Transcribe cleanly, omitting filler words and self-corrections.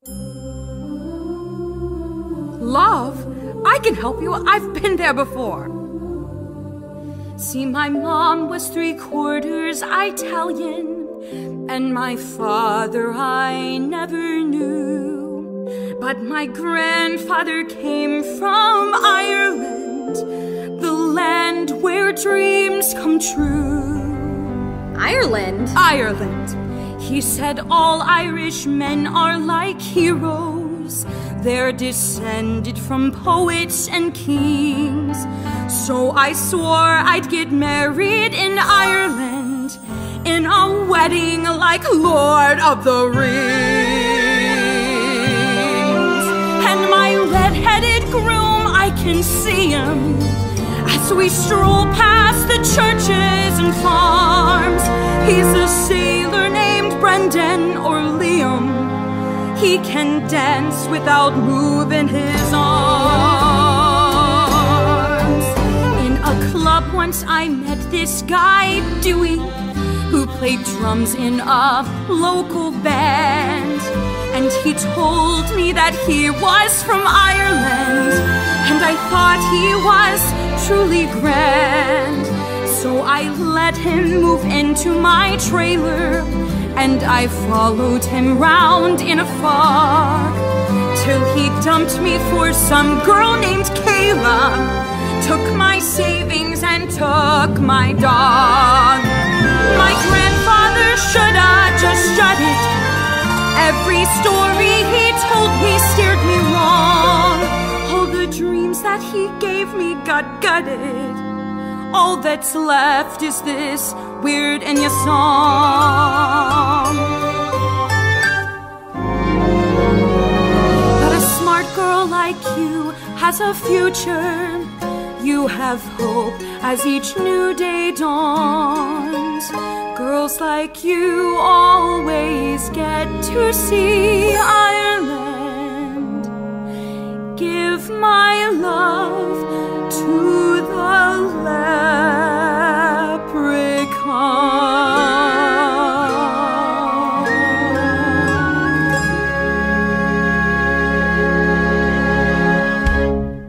Love? I can help you. I've been there before. See, my mom was 3/4 Italian, and my father I never knew. But my grandfather came from Ireland, the land where dreams come true. Ireland? Ireland. He said all Irish men are like heroes. They're descended from poets and kings. So I swore I'd get married in Ireland, in a wedding like Lord of the Rings. And my red-headed groom, I can see him as we stroll past the churches and farms. He's a sailor named Brendan or Liam. He can dance without moving his arms. In a club once I met this guy, Dewey, who played drums in a local band. And he told me that he was from Ireland, and I thought he was truly grand. So I let him move into my trailer, and I followed him round in a fog, till he dumped me for some girl named Kayla, took my savings and took my dog. My grandfather shoulda just shut it. Every story he told me steered me wrong. All the dreams that he gave me got gutted. All that's left is this weird Enya song. But a smart girl like you has a future. You have hope as each new day dawns. Girls like you always get to see Ireland. Give my